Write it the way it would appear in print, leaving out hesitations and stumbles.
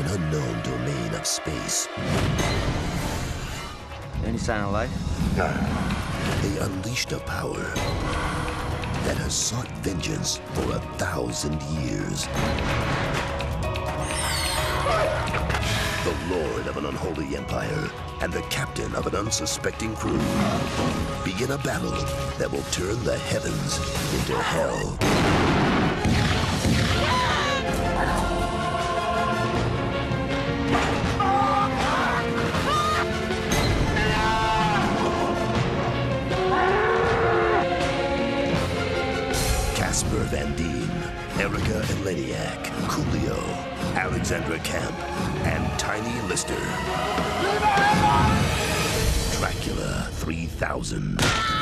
unknown domain of space. Any sign of life? They unleashed a power that has sought vengeance for 1,000 years. The lord of an unholy empire and the captain of an unsuspecting crew begin a battle that will turn the heavens into hell. Casper Van Dien, Erica Eleniak, Coolio, Alexandra Camp, and Tiny Lister. Dracula 3000.